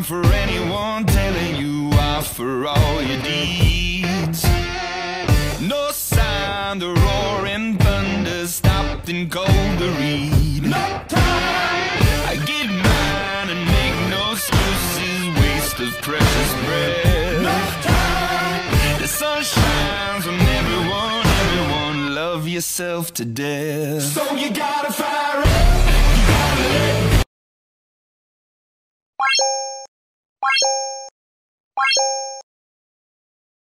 time for anyone telling you off for all your deeds. No sign the roaring thunder stopped and cold to read. No time. I get mine and make no excuses, waste of precious breath. No time. The sun shines on everyone, everyone, love yourself to death. So you gotta fire up, you gotta let go.